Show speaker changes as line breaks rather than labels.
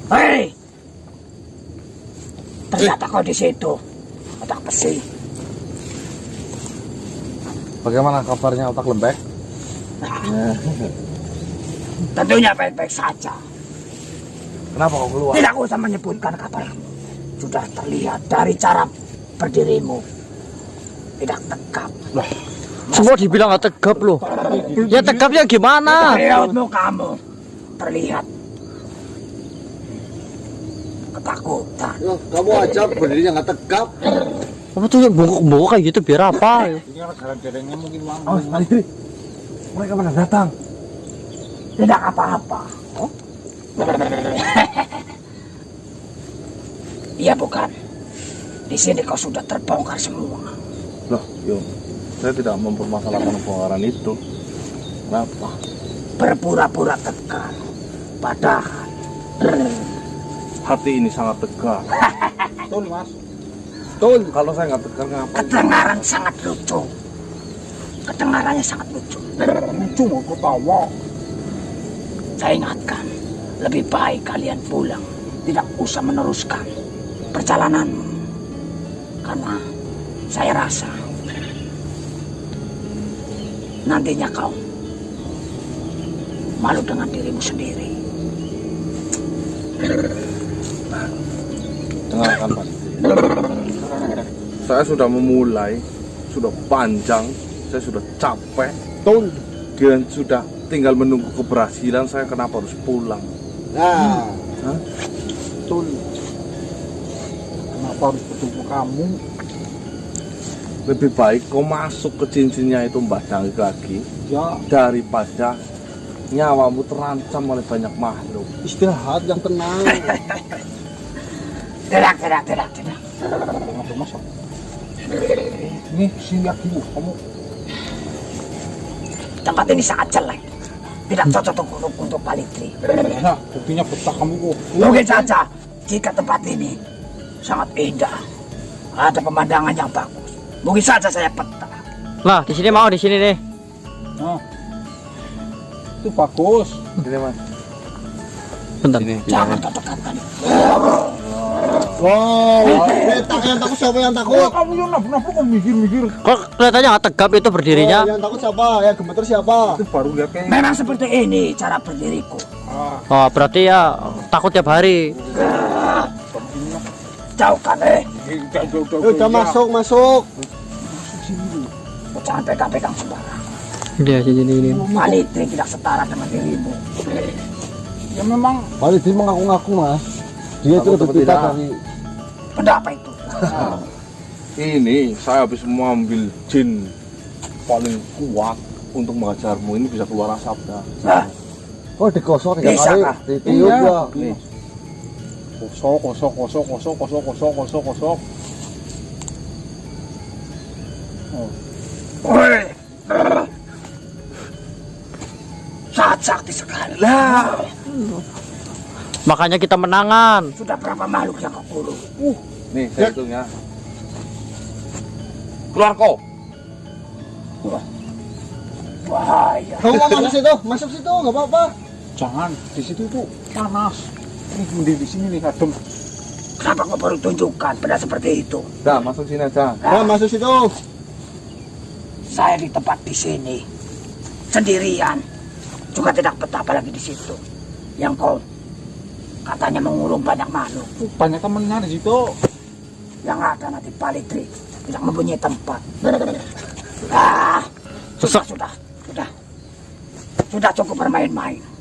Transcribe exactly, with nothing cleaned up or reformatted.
Hei, ternyata kau di situ, otak besi.
Bagaimana kabarnya otak lembek?
Nah, tentunya baik-baik saja.
Kenapa kau keluar?
Tidak usah menyebutkan kabarmu. Sudah terlihat dari cara berdirimu. Tidak tegap.
Lah, semua dibilang nggak tegap loh. Ya tegapnya gimana?
Dari rautmu kamu terlihat ketakutan.
Loh, kamu aja berdirinya nggak tegap.
Apa tuh bongkok-bongkok kayak gitu biar apa?
Ini kan gara-garanya mungkin wangi. Oh, Pak. Mereka mana datang?
Tidak apa-apa. Oh? Iya bukan. Di sini kau sudah terbongkar semua.
Loh, yo, saya tidak mempermasalahkan pembongkaran itu. Kenapa?
Berpura-pura tegar. Padahal
hati ini sangat tegar. Betul, Mas. Betul. Kalau saya nggak tegar, kenapa?
Kedengaran sangat lucu. Kedengarannya sangat lucu.
Lucu mau ketawa.
Saya ingatkan, lebih baik kalian pulang. Tidak usah meneruskan perjalananmu. Karena saya rasa nantinya kau malu dengan dirimu sendiri.
Dengarkan, Pak. Saya sudah memulai, sudah panjang, saya sudah capek. Betul. Dan sudah tinggal menunggu keberhasilan, saya kenapa harus pulang?
Nah,
Hah?
betul. Kenapa harus bertemu kamu?
Lebih baik kau masuk ke cincinnya itu Mbak Dangik lagi,
Ya,
daripada nyawamu terancam oleh banyak makhluk.
istirahat yang tenang.
Tidak, tidak, tidak, tidak.
Kenapa masuk? Nih, sini lihat dulu. Kamu
Tempat ini sangat jelek. Tidak cocok untuk, untuk Palitri.
nah, buktinya betah kamu kok.
Mungkin saja jika tempat ini sangat indah, ada pemandangan yang bagus. Mungkin saja saya betah.
Lah, di sini mau di sini nih.
Nah, itu bagus.
Ini Mas.
Bentar.
Sini.
Jangan kau tekankan.
Wow, eh, tak, yang takut siapa yang takut? Kamu yang nafsu-nafsu kok mikir-mikir.
Kok kelihatannya nggak tegap itu berdirinya?
Oh, yang takut siapa? Yang gemeter siapa? Itu baru lihat kayaknya.
Memang seperti ini cara berdiriku.
Ah,
Oh, berarti ya takut tiap hari.
Jauhkan eh.
udah, udah, udah, Eh, udah masuk, masuk.
Jangan pegang-pegang sembarang.
Dia jadi ini.
Palitri tidak setara dengan dirimu.
Ya memang.
Paling dia mengaku-ngaku mas, dia itu
Aku
lebih
seperti
pintar
dah.
dari
Benda apa itu?
Ini saya habis mengambil jin paling kuat untuk mengajarmu. Ini bisa keluar asap dah.
Nah,
oh digosok tiga
Bisa,
kali,
Kak.
ditiup
Iya.
ya.
Nih,
Kosok, kosok, kosok, kosok, kosok, kosok, kosok, kosok.
woi. Sangat sakti sekali.
lah.
Makanya kita menangan.
Sudah berapa makhluk yang kau kurung?
Nih, saya hitung ya. Keluar kau.
Bahaya.
Kamu mau masuk situ? Masuk situ, nggak apa-apa. Jangan, di situ tuh panas. Ini mending di sini nih, adem.
Kenapa kau baru tunjukkan benda seperti itu?
Dah, masuk sini aja.
Nah, masuk situ.
Saya di tempat di sini sendirian, juga tidak betah apalagi di situ. Yang kau katanya mengurung banyak makhluk.
Banyak temennya di situ.
Yang ada nanti Palitri tidak mempunyai tempat. Ah, sudah, sudah, sudah, sudah cukup bermain-main.